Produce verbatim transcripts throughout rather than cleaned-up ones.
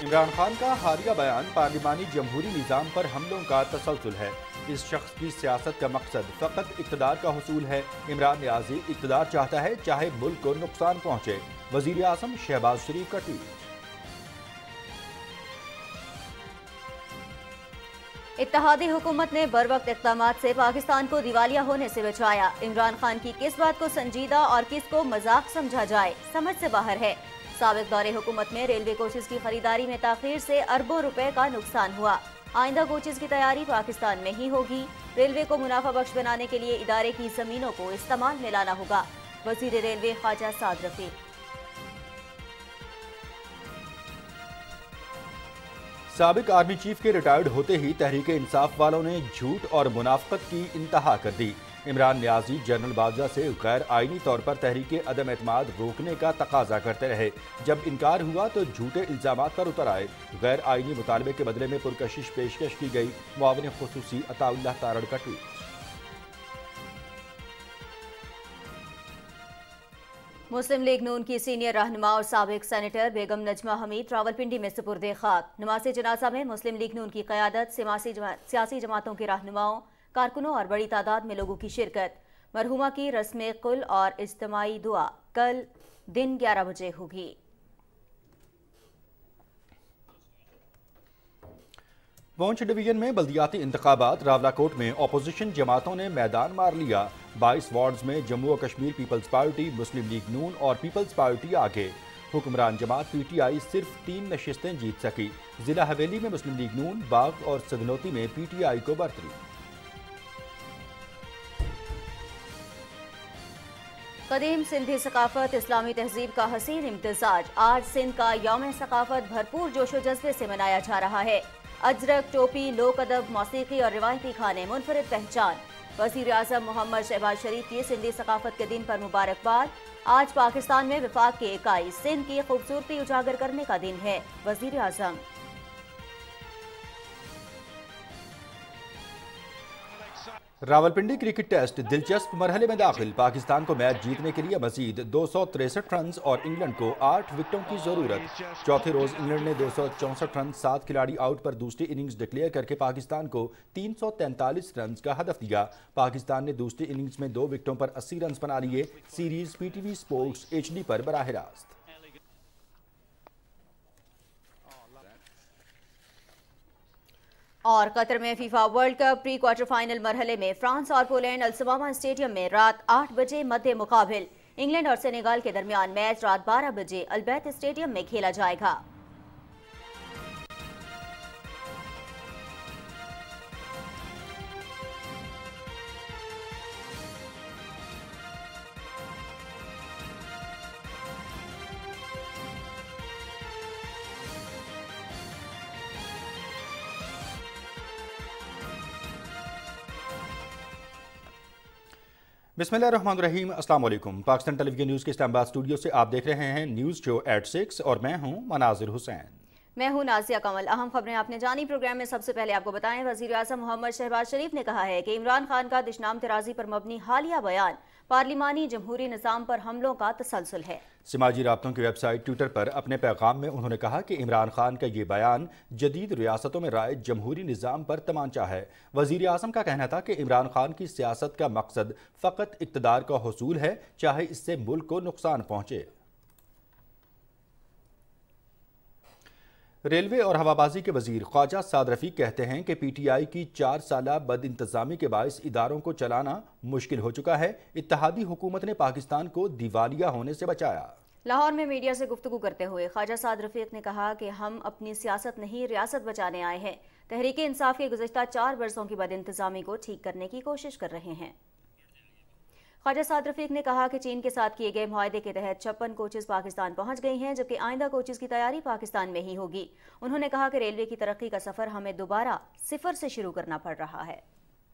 عمران خان کا حالیہ بیان پارلیمانی جمہوری نظام پر حملوں کا تسلسل ہے۔ اس شخص کی سیاست کا مقصد فقط اقتدار کا حصول ہے۔ عمران نیازی اقتدار چاہتا ہے چاہے ملک کو نقصان پہنچے۔ وزیر اعظم شہباز شریف کا ٹویٹ۔ اتحادی حکومت نے بروقت اقدامات سے پاکستان کو دیوالیہ ہونے سے بچایا۔ عمران خان کی کس بات کو سنجیدہ اور کس کو مذاق سمجھا جائے، سمجھ سے باہر ہے۔ سابق دور حکومت میں ریلوے کوچز کی خریداری میں تاخیر سے اربوں روپے کا نقصان ہوا۔ آئندہ کوچز کی تیاری پاکستان میں ہی ہوگی۔ ریلوے کو منافع بخش بنانے کے لیے ادارے کی زمینوں کو استعمال میں لانا ہوگا۔ وزیر ریلوے خواجہ سعد رفیق۔ سابق آرمی چیف کے ریٹائرڈ ہوتے ہی تحریک انصاف والوں نے جھوٹ اور منافقت کی انتہا کر دی۔ عمران نیازی جنرل باجوہ سے غیر آئینی طور پر تحریک عدم اعتماد روکنے کا تقاضا کرتے رہے۔ جب انکار ہوا تو جھوٹے الزامات پر اتر آئے۔ غیر آئینی مطالبے کے بدلے میں پرکشش پیشکش کی گئی۔ معاون خصوصی عطا اللہ تارڑ کا ٹویٹ۔ مسلم لیگ نون کی سینئر رہنما اور سابق سینیٹر بیگم نجمہ حمید راولپنڈی میں سپرد خاک۔ نماز جنازہ میں مسلم لیگ نون کی قیادت، سیاسی جماعتوں کے رہنماؤں، کارکنوں اور بڑی تعداد میں لوگوں کی شرکت۔ مرحومہ کی رسم قل اور اجتماعی دعا کل دن گیارہ بجے ہوگی۔ پونچھ ڈویژن میں بلدیاتی انتخابات، راولاکوٹ میں اپوزیشن جماعتوں نے میدان مار لیا۔ بائیس وارڈز میں جموں و کشمیر پیپلز پارٹی، مسلم لیگ نون اور پیپلز پارٹی آگے۔ حکمران جماعت پی ٹی آئی صرف تین نشستیں جیت سکی۔ ضلع حویلی میں مسلم لیگ نون، باغ اور سدنوتی میں پی ٹی آئی کو برتری۔ قدیم سندھی ثقافت، اسلامی تہذیب کا حسین امتزاج آج سندھ کا یوم ثقافت بھرپور جوش و جذبے سے منایا جا رہا ہے۔ اجرک، ٹوپی، لوک ادب، موسیقی اور روایتی کھانے منفرد پہچان۔ وزیر اعظم محمد شہباز شریف کی سندھی ثقافت کے دن پر مبارکباد۔ آج پاکستان میں وفاق کی اکائی سندھ کی خوبصورتی اجاگر کرنے کا دن ہے۔ وزیر اعظم۔ راولپنڈی کرکٹ ٹیسٹ دلچسپ مرحلے میں داخل۔ پاکستان کو میچ جیتنے کے لیے مزید دو سو تریسٹھ رنز اور انگلینڈ کو آٹھ وکٹوں کی ضرورت۔ چوتھے روز انگلینڈ نے دو سو چونسٹھ رنز سات کھلاڑی آؤٹ پر دوسری اننگز ڈکلیئر کر کے پاکستان کو تین سو تینتالیس رنز کا ہدف دیا۔ پاکستان نے دوسری اننگز میں دو وکٹوں پر اسی رنز بنا لیے۔ Series P T V sports H D پر براہ راست۔ اور قطر میں FIFA world cup pre quarter final مرحلے میں فرانس اور پولینڈ السباما اسٹیڈیم میں رات آٹھ بجے مد مقابل۔ انگلینڈ اور سینیگال کے درمیان میچ رات بارہ بجے البیت اسٹیڈیم میں کھیلا جائے گا۔ بسم اللہ الرحمن الرحیم۔ السلام علیکم۔ پاکستان ٹیلی ویژن نیوز کے اسلام آباد اسٹوڈیو سے آپ دیکھ رہے ہیں نیوز شو ایٹ سکس اور میں ہوں مناظر حسین۔ میں ہوں نازیہ کمل۔ اہم خبریں آپ نے جانی۔ پروگرام میں سب سے پہلے آپ کو بتائیں، وزیر اعظم محمد شہباز شریف نے کہا ہے کہ عمران خان کا دشنام ترازی پر مبنی حالیہ بیان پارلیمانی جمہوری نظام پر حملوں کا تسلسل ہے۔ سماجی رابطوں کی ویب سائٹ ٹویٹر پر اپنے پیغام میں انہوں نے کہا کہ عمران خان کا یہ بیان جدید ریاستوں میں رائج جمہوری نظام پر تمانچہ ہے۔ وزیر اعظم کا کہنا تھا کہ عمران خان کی سیاست کا مقصد فقط اقتدار کا حصول ہے، چاہے اس سے ملک کو نقصان پہنچے۔ ریلوے اور ہوابازی کے وزیر خواجہ سعد رفیق کہتے ہیں کہ پی ٹی آئی کی چار سالہ بد انتظامی کے باعث اداروں کو چلانا مشکل ہو چکا ہے۔ اتحادی حکومت نے پاکستان کو دیوالیہ ہونے سے بچایا۔ لاہور میں میڈیا سے گفتگو کرتے ہوئے خواجہ سعد رفیق نے کہا کہ ہم اپنی سیاست نہیں ریاست بچانے آئے ہیں۔ تحریک انصاف کے گزشتہ چار برسوں کی بد انتظامی کو ٹھیک کرنے کی کوشش کر رہے ہیں۔ خواجہ سعد رفیق نے کہا کہ چین کے ساتھ کیے گئے معاہدے کے تحت چھپن کوچز پاکستان پہنچ گئی ہیں، جبکہ آئندہ کوچز کی تیاری پاکستان میں ہی ہوگی۔ انہوں نے کہا کہ ریلوے کی ترقی کا سفر ہمیں دوبارہ صفر سے شروع کرنا پڑ رہا ہے۔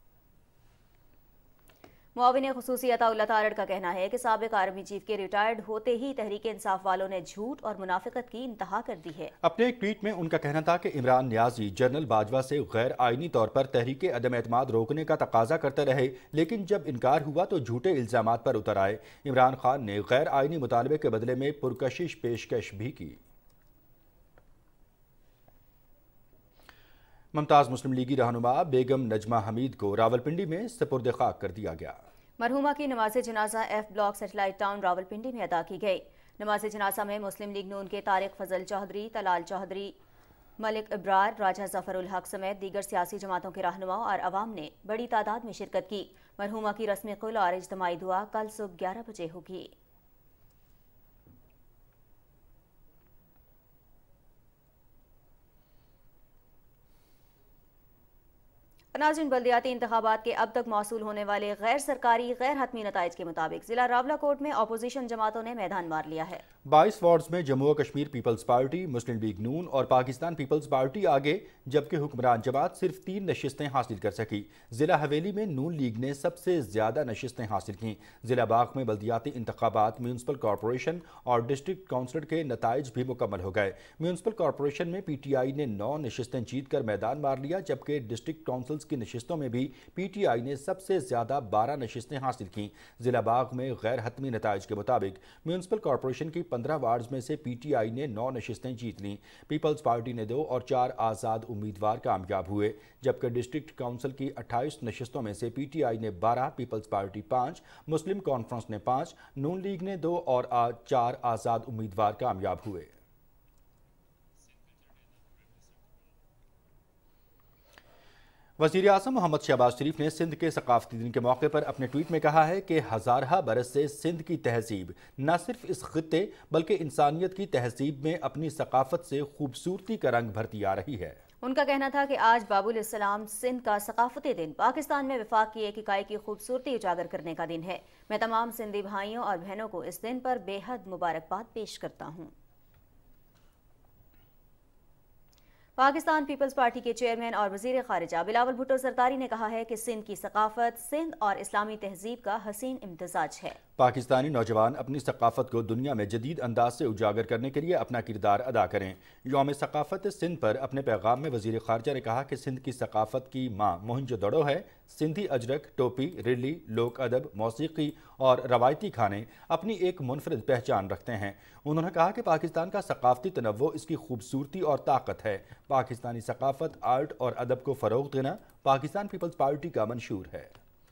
معاون خصوصی عطا اللہ تارڑ کا کہنا ہے کہ سابق آرمی چیف کے ریٹائرڈ ہوتے ہی تحریک انصاف والوں نے جھوٹ اور منافقت کی انتہا کر دی ہے۔ اپنے ایک ٹویٹ میں ان کا کہنا تھا کہ عمران نیازی جنرل باجوہ سے غیر آئینی طور پر تحریک عدم اعتماد روکنے کا تقاضا کرتے رہے، لیکن جب انکار ہوا تو جھوٹے الزامات پر اتر آئے۔ عمران خان نے غیر آئینی مطالبے کے بدلے میں پرکشش پیشکش بھی کی۔ ممتاز مسلم لیگی رہنما بیگم نجمہ حمید کو راولپنڈی میں سپرد خاک کر دیا گیا۔ مرحومہ کی نماز جنازہ F block satellite town Rawalpindi میں ادا کی گئی۔ نماز جنازہ میں مسلم لیگ نون کے طارق فضل چودھری، طلال چودھری، ملک ابرار، راجہ ظفر الحق سمیت دیگر سیاسی جماعتوں کے رہنماؤں اور عوام نے بڑی تعداد میں شرکت کی۔ مرحومہ کی رسم قل اور اجتماعی دعا کل صبح گیارہ بجے ہوگی۔ ناظرین، بلدیاتی انتخابات کے اب تک موصول ہونے والے غیر سرکاری غیر حتمی نتائج کے مطابق ضلع راولاکوٹ میں اپوزیشن جماعتوں نے میدان مار لیا ہے۔ بائیس وارڈز میں جموں و کشمیر پیپلز پارٹی، مسلم لیگ نون اور پاکستان پیپلز پارٹی آگے، جبکہ حکمران جماعت صرف تین نشستیں حاصل کر سکی۔ ضلع حویلی میں نون لیگ نے سب سے زیادہ نشستیں حاصل کیں۔ ضلع باغ میں بلدیاتی انتخابات، میونسپل کارپوریشن اور ڈسٹرکٹ کونسلر کے نتائج بھی مکمل ہو گئے۔ میونسپل کارپوریشن میں پی ٹی آئی نے نو نشستیں جیت کر میدان مار لیا، جبکہ ڈسٹرکٹ کونسلز کی نشستوں میں بھی پی ٹی آئی نے سب سے زیادہ بارہ نشستیں حاصل کیں۔ ضلع باغ میں غیر حتمی نتائج کے مطابق میونسپل کارپوریشن کی پندرہ وارڈز میں سے پی ٹی آئی نے نو نشستیں جیت لیں، پیپلز پارٹی نے دو اور چار آزاد امیدوار کامیاب ہوئے، جبکہ ڈسٹرکٹ کونسل کی اٹھائیس نشستوں میں سے پی ٹی آئی نے بارہ، پیپلز پارٹی پانچ، مسلم کانفرنس نے پانچ، نون لیگ نے دو اور چار آزاد امیدوار کامیاب ہوئے۔ وزیر اعظم محمد شہباز شریف نے سندھ کے ثقافتی دن کے موقع پر اپنے ٹویٹ میں کہا ہے کہ ہزارہ برس سے سندھ کی تہذیب نہ صرف اس خطے بلکہ انسانیت کی تہذیب میں اپنی ثقافت سے خوبصورتی کا رنگ بھرتی آ رہی ہے۔ ان کا کہنا تھا کہ آج باب الاسلام سندھ کا ثقافتی دن پاکستان میں وفاق کی ایک اکائی کی خوبصورتی اجاگر کرنے کا دن ہے۔ میں تمام سندھی بھائیوں اور بہنوں کو اس دن پر بے حد مبارکباد پیش کرتا ہوں۔ پاکستان پیپلز پارٹی کے چیئرمین اور وزیر خارجہ بلاول بھٹو زرداری نے کہا ہے کہ سندھ کی ثقافت سندھ اور اسلامی تہذیب کا حسین امتزاج ہے۔ پاکستانی نوجوان اپنی ثقافت کو دنیا میں جدید انداز سے اجاگر کرنے کے لیے اپنا کردار ادا کریں۔ یوم ثقافت سندھ پر اپنے پیغام میں وزیر خارجہ نے کہا کہ سندھ کی ثقافت کی ماں موہنجو دڑو ہے۔ سندھی اجرک، ٹوپی، ریلی، لوک ادب، موسیقی اور روایتی کھانے اپنی ایک منفرد پہچان رکھتے ہیں۔ انہوں نے کہا کہ پاکستان کا ثقافتی تنوع اس کی خوبصورتی اور طاقت ہے۔ پاکستانی ثقافت، آرٹ اور ادب کو فروغ دینا پاکستان پیپلز پارٹی کا منشور ہے۔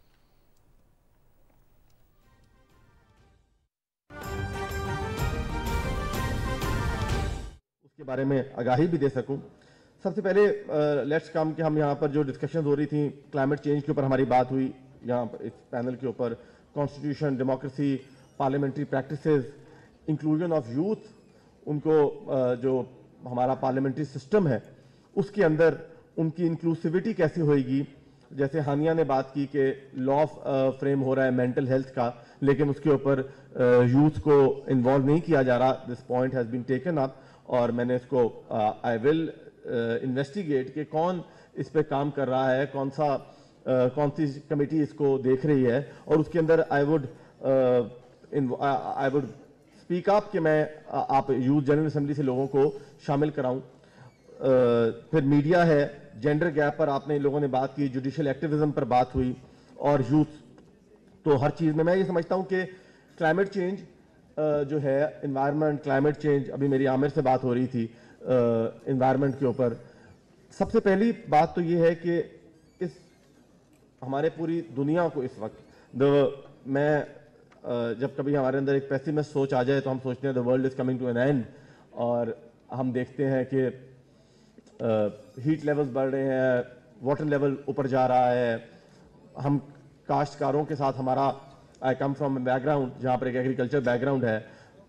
اس کے بارے میں آگاہی بھی دے سکوں۔ سب سے پہلے لیٹس کم کہ ہم یہاں پر جو ڈسکشنز ہو رہی تھیں کلائمیٹ چینج کے اوپر ہماری بات ہوئی، یہاں پر اس پینل کے اوپر constitution, democracy, parliamentary practices, inclusion of youth, ان کو جو ہمارا پارلیمنٹری سسٹم ہے اس کے اندر ان کی انکلوسیوٹی کیسی ہوئے گی۔ جیسے ہانیہ نے بات کی کہ لا فریم ہو رہا ہے مینٹل ہیلتھ کا، لیکن اس کے اوپر یوتھ کو انوالو نہیں کیا جا رہا۔ This point has been taken up اور میں نے اس کو آئی ول انویسٹیگیٹ کہ کون اس پہ کام کر رہا ہے، کون سا کون سی کمیٹی اس کو دیکھ رہی ہے، اور اس کے اندر I would I would speak up کہ میں آپ یوتھ جنرل اسمبلی سے لوگوں کو شامل کراؤں۔ پھر میڈیا ہے، جینڈر گیپ پر آپ نے لوگوں نے بات کی، جوڈیشل ایکٹیویزم پر بات ہوئی، اور یوتھ تو ہر چیز میں میں یہ سمجھتا ہوں کہ کلائمیٹ چینج جو ہے، انوائرمنٹ، کلائمیٹ چینج، ابھی میری عامر سے بات ہو رہی تھی انوائرمنٹ کے اوپر۔ سب سے پہلی بات تو یہ ہے کہ اس ہمارے پوری دنیا کو اس وقت میں جب کبھی ہمارے اندر ایک پیسیمسٹ سوچ آ جائے تو ہم سوچتے ہیں the world is coming to an end، اور ہم دیکھتے ہیں کہ ہیٹ لیولز بڑھ رہے ہیں، واٹر لیول اوپر جا رہا ہے۔ ہم کاشتکاروں کے ساتھ ہمارا I come from a background جہاں پر ایک ایگریکلچر بیک گراؤنڈ ہے،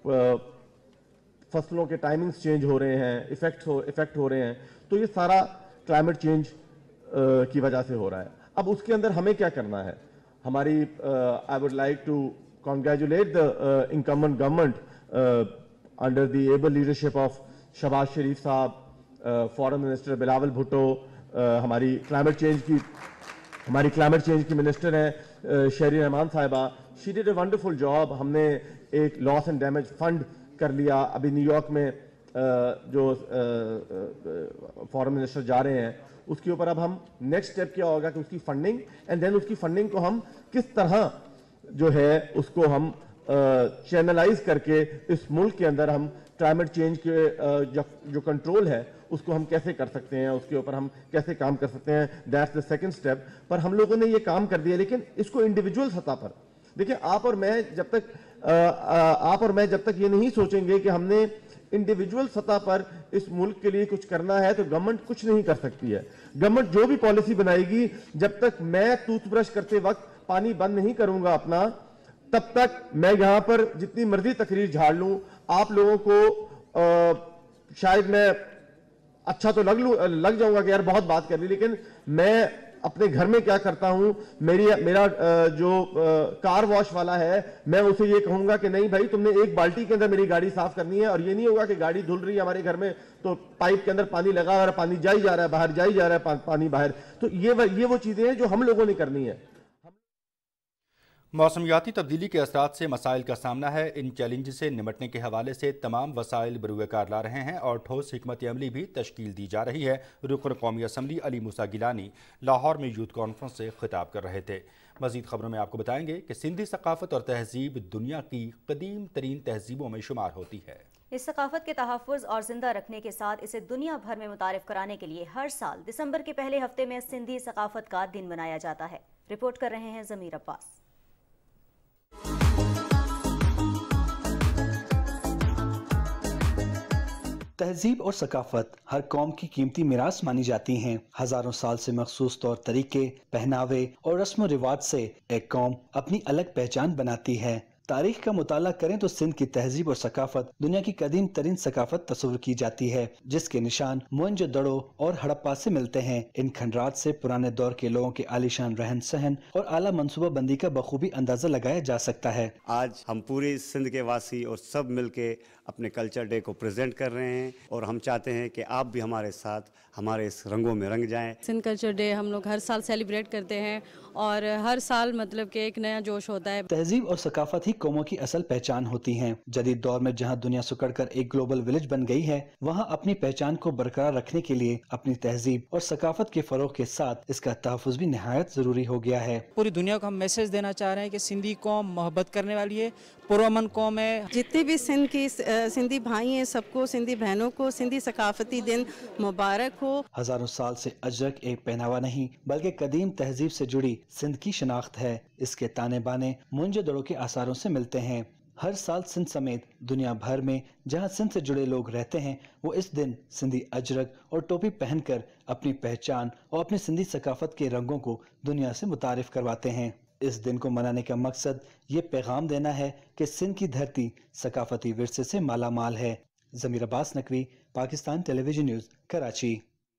فصلوں کے ٹائمنگز چینج ہو رہے ہیں، افیکٹ ہو افیکٹ ہو رہے ہیں، تو یہ سارا کلائمیٹ چینج کی وجہ سے ہو رہا ہے۔ اب اس کے اندر ہمیں کیا کرنا ہے؟ ہماری I would like to congratulate the uh, incumbent government uh, under the able leadership of Shehbaz Sharif sahib, foreign minister Bilawal Bhutto, ہماری کلائمیٹ چینج کی ہماری کلائمیٹ چینج کی منسٹر ہیں شہری رحمان صاحبہ۔ She did a wonderful job. ہم نے ایک لاس اینڈ ڈیمیج فنڈ کر لیا۔ ابھی نیو یارک میں جو فارن منسٹر جا رہے ہیں اس کے اوپر اب ہم نیکسٹ اسٹیپ کیا ہوگا کہ اس کی فنڈنگ اینڈ دین اس کی فنڈنگ کو ہم کس طرح جو ہے اس کو ہم چینلائز کر کے اس ملک کے اندر ہم کلائمیٹ چینج کے جو کنٹرول ہے اس کو ہم کیسے کر سکتے ہیں, اس کے اوپر ہم کیسے کام کر سکتے ہیں, دیٹس دا سیکنڈ اسٹیپ. پر ہم لوگوں نے یہ کام کر دیا, لیکن اس کو انڈیویجول سطح پر دیکھیں. آپ اور میں جب تک آپ اور میں جب تک یہ نہیں سوچیں گے کہ ہم نے انڈیویجول سطح پر اس ملک کے لیے کچھ کرنا ہے, تو گورنمنٹ کچھ نہیں کر سکتی ہے. گورنمنٹ جو بھی پالیسی بنائے گی, جب تک میں ٹوتھ برش کرتے وقت پانی بند نہیں کروں گا اپنا, تب تک میں یہاں پر جتنی مرضی تقریر جھاڑ لوں, آپ لوگوں کو شاید میں اچھا تو لگ لوں لگ جاؤں گا کہ یار بہت بات کر لی, لیکن میں اپنے گھر میں کیا کرتا ہوں, میری میرا جو کار واش والا ہے, میں اسے یہ کہوں گا کہ نہیں بھائی تم نے ایک بالٹی کے اندر میری گاڑی صاف کرنی ہے, اور یہ نہیں ہوگا کہ گاڑی دھل رہی ہے ہمارے گھر میں تو پائپ کے اندر پانی لگا ہوا ہے, پانی جائی جا رہا ہے باہر, جائی جا رہا ہے پانی باہر. تو یہ یہ وہ چیزیں ہیں جو ہم لوگوں نے کرنی ہے. موسمیاتی تبدیلی کے اثرات سے مسائل کا سامنا ہے. ان چیلنج سے نمٹنے کے حوالے سے تمام وسائل بروئے کار لا رہے ہیں اور ٹھوس حکمت عملی بھی تشکیل دی جا رہی ہے. رکن قومی اسمبلی علی موسیٰ گیلانی لاہور میں یوتھ کانفرنس سے خطاب کر رہے تھے. مزید خبروں میں آپ کو بتائیں گے کہ سندھی ثقافت اور تہذیب دنیا کی قدیم ترین تہذیبوں میں شمار ہوتی ہے. اس ثقافت کے تحفظ اور زندہ رکھنے کے ساتھ اسے دنیا بھر میں متعارف کرانے کے لیے ہر سال دسمبر کے پہلے ہفتے میں سندھی ثقافت کا دن منایا جاتا ہے. رپورٹ کر رہے ہیں ضمیر عباس. تہذیب اور ثقافت ہر قوم کی قیمتی میراث مانی جاتی ہیں. ہزاروں سال سے مخصوص طور طریقے, پہناوے اور رسم و رواج سے ایک قوم اپنی الگ پہچان بناتی ہے. تاریخ کا مطالعہ کریں تو سندھ کی تہذیب اور ثقافت دنیا کی قدیم ترین ثقافت تصور کی جاتی ہے, جس کے نشان موئنجو دڑو اور ہڑپا سے ملتے ہیں. ان کھنڈرات سے پرانے دور کے لوگوں کے عالیشان رہن سہن اور اعلیٰ منصوبہ بندی کا بخوبی اندازہ لگایا جا سکتا ہے. آج ہم پوری سندھ کے واسی اور سب مل کے اپنے کلچر ڈے کو پریزنٹ کر رہے ہیں, اور ہم چاہتے ہیں کہ آپ بھی ہمارے ساتھ ہمارے اس رنگوں میں رنگ جائیں. سندھ کلچر ڈے ہم لوگ ہر سال سیلیبریٹ کرتے ہیں, اور ہر سال مطلب کہ ایک نیا جوش ہوتا ہے. تہذیب اور ثقافت ہی قوموں کی اصل پہچان ہوتی ہیں. جدید دور میں جہاں دنیا سکڑ کر ایک گلوبل ولیج بن گئی ہے, وہاں اپنی پہچان کو برقرار رکھنے کے لیے اپنی تہذیب اور ثقافت کے فروغ کے ساتھ اس کا تحفظ بھی نہایت ضروری ہو گیا ہے. پوری دنیا کو ہم میسج دینا چاہ رہے ہیں کہ سندھی قوم محبت کرنے والی ہے, پرامن قوم ہے. جتنے بھی سندھ کی سندھی بھائی ہیں, سب کو, سندھی بہنوں کو سندھی ثقافتی دن مبارک ہو. ہزاروں سال سے اجرک ایک پہناوا نہیں بلکہ قدیم تہذیب سے جڑی سندھ کی شناخت ہے. اس کے تانے بانے موئنجو دڑو کے آثاروں سے ملتے ہیں. ہر سال سندھ سمیت دنیا بھر میں جہاں سندھ سے جڑے لوگ رہتے ہیں, وہ اس دن سندھی اجرک اور ٹوپی پہن کر اپنی پہچان اور اپنی سندھی ثقافت کے رنگوں کو دنیا سے متعارف کرواتے ہیں. اس دن کو منانے کا مقصد یہ پیغام دینا ہے کہ سندھ کی دھرتی ثقافتی ورثے سے مالا مال ہے. Zameer Abbas Naqvi, Pakistan television news, Karachi.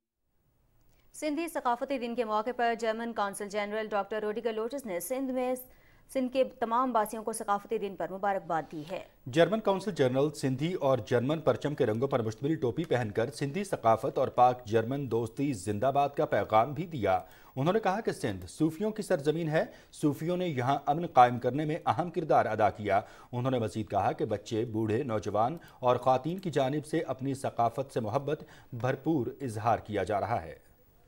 Sindhi ثقافتی دن کے موقع پر German consul general doctor Rudiger Lotz نے سندھ میں سندھ کے تمام باسیوں کو ثقافتی دن پر مبارکباد دی ہے. جرمن کونسل جنرل سندھی اور جرمن پرچم کے رنگوں پر مشتمل ٹوپی پہن کر سندھی ثقافت اور پاک جرمن دوستی زندہ باد کا پیغام بھی دیا. انہوں نے کہا کہ سندھ صوفیوں کی سرزمین ہے, صوفیوں نے یہاں امن قائم کرنے میں اہم کردار ادا کیا. انہوں نے مزید کہا کہ بچے, بوڑھے, نوجوان اور خواتین کی جانب سے اپنی ثقافت سے محبت بھرپور اظہار کیا جا رہا ہے.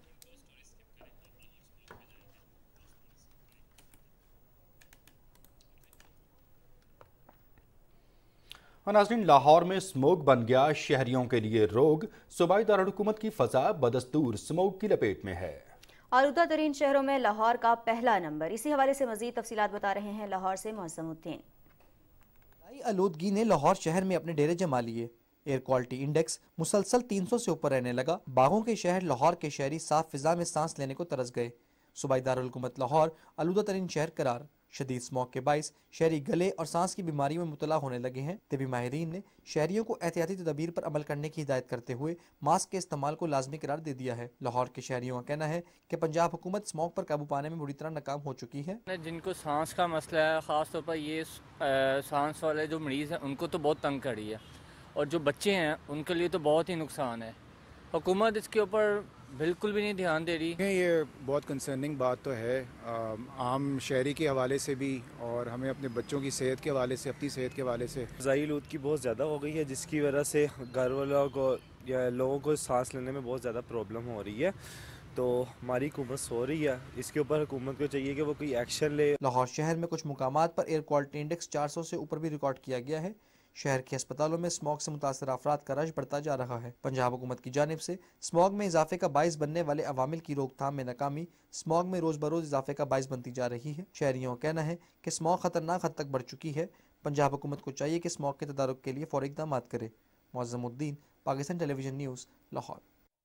ناظرین, لاہور میں سموگ بن گیا شہریوں کے لیے روگ. صوبائی دارالحکومت کی فضا بدستور سموگ کی لپیٹ میں ہے. آلودہ ترین شہروں میں لاہور کا پہلا نمبر. اسی حوالے سے مزید تفصیلات بتا رہے ہیں لاہور سے معظم الدین. آلودگی نے لاہور شہر میں اپنے ڈیرے جما لیے. ایئر کوالٹی انڈیکس مسلسل تین سو سے اوپر رہنے لگا. باغوں کے شہر لاہور کے شہری صاف فضا میں سانس لینے کو ترس گئے. صوبائی دارالحکومت لاہور آلودہ ترین شہر قرار. شدید اسموگ کے باعث شہری گلے اور سانس کی بیماریوں میں مبتلا ہونے لگے ہیں. طبی ماہرین نے شہریوں کو احتیاطی تدابیر پر عمل کرنے کی ہدایت کرتے ہوئے ماسک کے استعمال کو لازمی قرار دے دیا ہے. لاہور کے شہریوں کا کہنا ہے کہ پنجاب حکومت اسموگ پر قابو پانے میں بری طرح ناکام ہو چکی ہے. جن کو سانس کا مسئلہ ہے, خاص طور پر یہ سانس والے جو مریض ہیں, ان کو تو بہت تنگ کری ہے, اور جو بچے ہیں ان کے لیے تو بہت ہی نقصان ہے. حکومت اس کے اوپر بالکل بھی نہیں دھیان دے رہی. یہ بہت کنسرننگ بات تو ہے عام شہری کے حوالے سے بھی, اور ہمیں اپنے بچوں کی صحت کے حوالے سے, اپنی صحت کے حوالے سے. فضائی آلودگی بہت زیادہ ہو گئی ہے, جس کی وجہ سے گھر والوں کو یا لوگوں کو سانس لینے میں بہت زیادہ پرابلم ہو رہی ہے. تو ہماری حکومت سو رہی ہے, اس کے اوپر حکومت کو چاہیے کہ وہ کوئی ایکشن لے. لاہور شہر میں کچھ مقامات پر ایئر کوالٹی انڈیکس چار سو سے اوپر بھی ریکارڈ کیا گیا ہے. شہر کے اسپتالوں میں اسموگ سے متاثرہ افراد کا رش بڑھتا جا رہا ہے۔ پنجاب حکومت کی جانب سے اسموگ میں اضافے کا باعث بننے والے عوامل کی روک تھام میں ناکامی اسموگ میں روز بروز اضافے کا باعث بنتی جا رہی ہے۔ شہریوں کا کہنا ہے کہ اسموگ خطرناک حد تک بڑھ چکی ہے۔ پنجاب حکومت کو چاہیے کہ اسموگ کے تدارک کے لیے فوری اقدامات کرے۔ Moazzam Uddin, Pakistan television news, Lahore.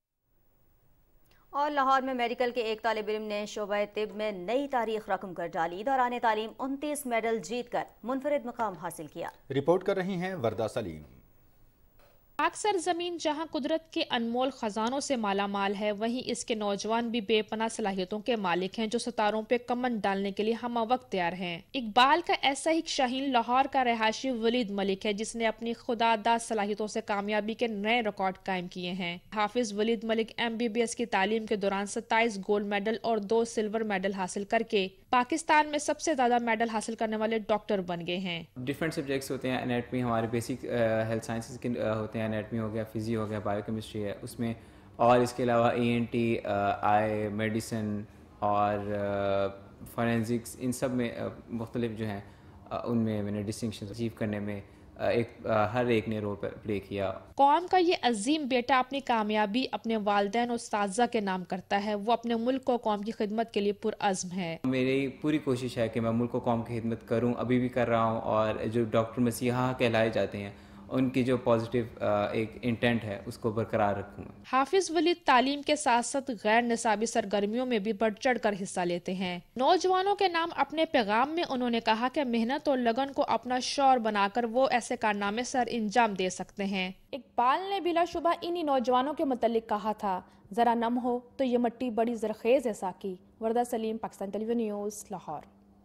اور لاہور میں میڈیکل کے ایک طالب علم نے شعبہ طب میں نئی تاریخ رقم کر ڈالی۔ دوران تعلیم انتیس میڈل جیت کر منفرد مقام حاصل کیا۔ رپورٹ کر رہی ہیں وردہ سلیم۔ پاک سرزمین جہاں قدرت کے انمول خزانوں سے مالا مال ہے، وہیں اس کے نوجوان بھی بے پناہ صلاحیتوں کے مالک ہیں جو ستاروں پہ کمن ڈالنے کے لیے ہمہ وقت تیار ہیں۔ اقبال کا ایسا ہی شاہین لاہور کا رہائشی ولید ملک ہے جس نے اپنی خداداد صلاحیتوں سے کامیابی کے نئے ریکارڈ قائم کیے ہیں۔ Hafiz Waleed Malik M B B S کی تعلیم کے دوران ستائیس گولڈ میڈل اور دو سلور میڈل حاصل کر کے پاکستان میں سب سے زیادہ میڈل حاصل کرنے والے ڈاکٹر بن گئے ہیں۔ ڈفرینٹ سبجیکٹس ہوتے ہیں، انیٹمی ہمارے بیسک ہیلتھ سائنسز کے ہوتے ہیں، انیٹمی ہو گیا، فزی ہو گیا، بایو کیمسٹری ہے اس میں، اور اس کے علاوہ E N T, eye medicine اور فورینزکس، ان سب میں مختلف جو ہیں ان میں میں نے ڈسٹنکشن اچیو کرنے میں ایک ہر ایک نے رول پلے کیا۔ قوم کا یہ عظیم بیٹا اپنی کامیابی اپنے والدین اور اساتذہ کے نام کرتا ہے، وہ اپنے ملک و قوم کی خدمت کے لیے پرعزم ہے۔ میری پوری کوشش ہے کہ میں ملک و قوم کی خدمت کروں، ابھی بھی کر رہا ہوں، اور جو ڈاکٹر مسیحا کہلائے جاتے ہیں ان کی جو پازیٹیو ایک انٹینٹ ہے اس کو برقرار رکھوں۔ حافظ ولید تعلیم کے ساتھ ساتھ غیر نصابی سرگرمیوں میں بھی بڑھ چڑھ کر حصہ لیتے ہیں۔ نوجوانوں کے نام اپنے پیغام میں انہوں نے کہا کہ محنت اور لگن کو اپنا شعور بنا کر وہ ایسے کارنامے سر انجام دے سکتے ہیں۔ اقبال نے بلا شبہ انہی نوجوانوں کے متعلق کہا تھا، ذرا نم ہو تو یہ مٹی بڑی زرخیز ہے ساکی۔ Warda Saleem, Pakistan television news, Lahore.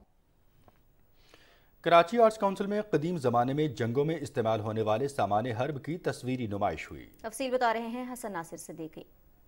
Karachi arts council میں قدیم زمانے میں جنگوں میں استعمال ہونے والے سامان حرب کی تصویری نمائش ہوئی۔ تفصیل بتا رہے ہیں حسن ناصر صدیقی۔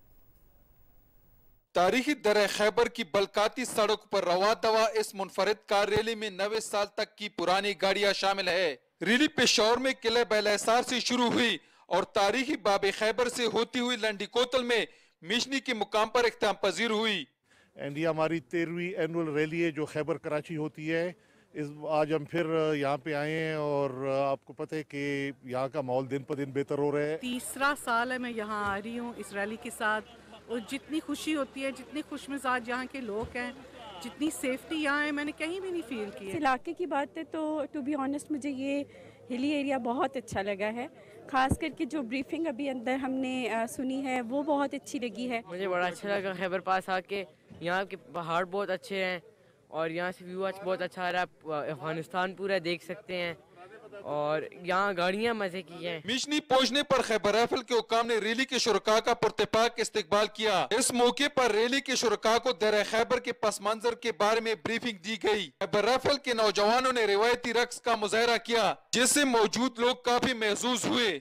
تاریخی درہ خیبر کی بلکاتی سڑک پر رواں دوا اس منفرد کار ریلی میں نوے سال تک کی پرانی گاڑیاں شامل ہے۔ ریلی پشاور میں قلعہ بیل احصار سے شروع ہوئی اور تاریخی باب خیبر سے ہوتی ہوئی لنڈی کوتل میں میشنی کے مقام پر اختتام پذیر ہوئی۔ اینڈ یہ ہماری تیرہویں اینول ریلی ہے جو خیبر کراچی ہوتی ہے۔ اس آج ہم پھر یہاں پہ آئے ہیں اور آپ کو پتہ ہے کہ یہاں کا ماحول دن پہ دن بہتر ہو رہا ہے۔ تیسرا سال ہے میں یہاں آ رہی ہوں اس ریلی کے ساتھ، اور جتنی خوشی ہوتی ہے، جتنے خوش مزاج یہاں کے لوگ ہیں، جتنی سیفٹی یہاں ہے، میں نے کہیں بھی نہیں فیل کی ہے۔ علاقے کی بات ہے تو ٹو بی آنیسٹ مجھے یہ ہلی ایریا بہت اچھا لگا ہے، خاص کر کے جو بریفنگ ابھی اندر ہم نے سنی ہے وہ بہت اچھی لگی ہے۔ مجھے بڑا اچھا لگا خیبر پاس آ کے، یہاں کے پہاڑ بہت اچھے ہیں اور یہاں سے ویو بہت اچھا آ رہا ہے، افغانستان پورا دیکھ سکتے ہیں، اور یہاں گاڑیاں مزے کی ہیں۔ میشنی پہنچنے پر خیبر رائفل کے حکام نے ریلی کے شرکاء کا پرتپاک استقبال کیا۔ اس موقع پر ریلی کے شرکاء کو درہ خیبر کے پس منظر کے بارے میں بریفنگ دی گئی۔ خیبر رائفل کے نوجوانوں نے روایتی رقص کا مظاہرہ کیا جس سے موجود لوگ کافی محظوظ ہوئے۔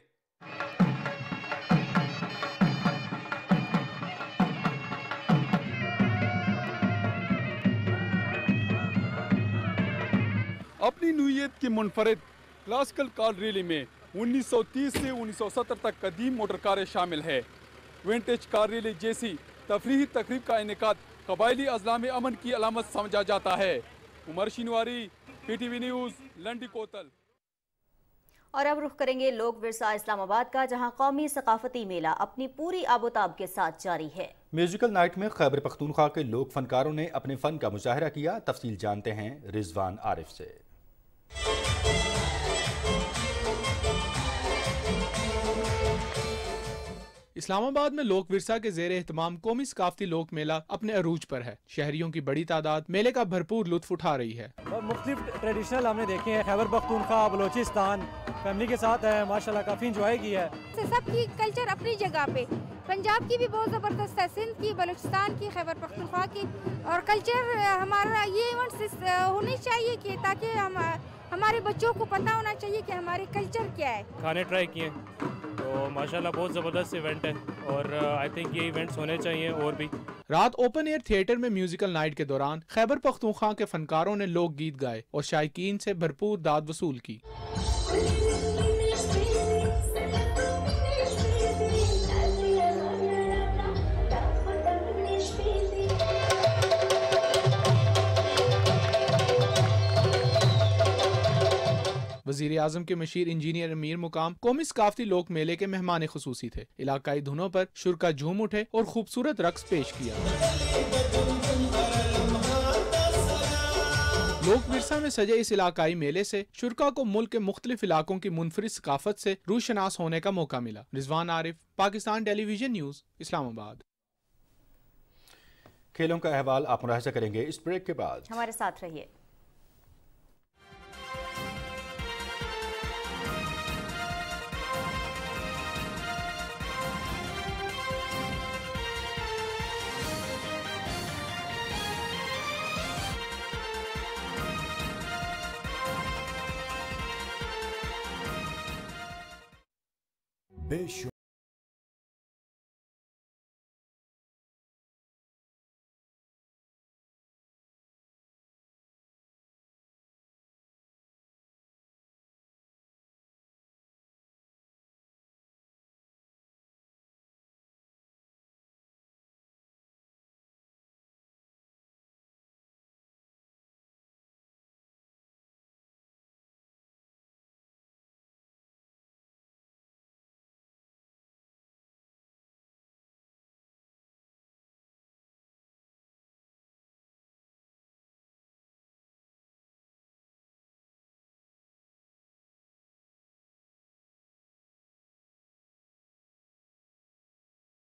اپنی نوعیت کی منفرد کلاسیکل کار ریلی میں انیس سو تیس سے انیس سو ستر تک قدیم موٹر کاریں شامل ہے۔ وینٹیج کار ریلی جیسی تفریحی تقریب کا انعقاد قبائلی اضلاع میں امن کی علامت سمجھا جاتا ہے۔ Umar Shinwari, P T V news, Landi Kotal. اور اب رخ کریں گے لوک ورثہ اسلام آباد کا، جہاں قومی ثقافتی میلہ اپنی پوری آب و تاب کے ساتھ جاری ہے۔ میوزیکل نائٹ میں خیبر پختونخوا کے لوک فنکاروں نے اپنے فن کا مظاہرہ کیا۔ تفصیل جانتے ہیں رضوان عارف سے۔ اسلام آباد میں لوک ورثہ کے زیر اہتمام قومی ثقافتی لوک میلہ اپنے عروج پر ہے۔ شہریوں کی بڑی تعداد میلے کا بھرپور لطف اٹھا رہی ہے۔ مختلف ٹریڈیشنل ہم نے دیکھے ہیں، خیبر پختونخوا، بلوچستان، فیملی کے ساتھ ہے، ماشاءاللہ کافی انجوائے کیا ہے۔ سب کی کلچر اپنی جگہ پہ، پنجاب کی بھی بہت زبردست ہے، سندھ کی، بلوچستان کی، خیبر پختونخوا کی، اور کلچر ہمارا یہ ایونٹس ہونے چاہیے کہ تاکہ ہم ہمارے بچوں کو پتہ ہونا چاہیے کہ ہمارے کلچر کیا ہے۔ کھانے ٹرائی کیے تو ماشاءاللہ بہت زبردست ایونٹ ہے، اور آئی تھنک یہ ایونٹس ہونے چاہیے اور بھی۔ رات اوپن ایئر تھیٹر میں میوزیکل نائٹ کے دوران خیبر پختونخوا کے فنکاروں نے لوک گیت گائے اور شائقین سے بھرپور داد وصول کی۔ वजीर आजम के मशीर इंजीनियर अमीर मुकाम कौमी सकाफती लोक मेले के मेहमान खुसूसी थे। इलाकाई धुनों पर शुरका झूम उठे और खूबसूरत रक्स पेश किया। लोक विरसा में सजे इस इलाकाई मेले से शुरका को मुल्क के मुख्तलिफ इलाकों की मुनफरिद सकाफत से रूशनास होने का मौका मिला। Rizwan Arif, Pakistan television news, Islamabad. खेलों का अहवाल आप मुलाहिजा करेंगे इस ब्रेक के बाद। हमारे साथ रहिए। बेशुमार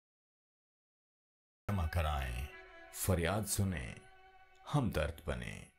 जमा कराएं, फरियाद सुने, हमदर्द बने।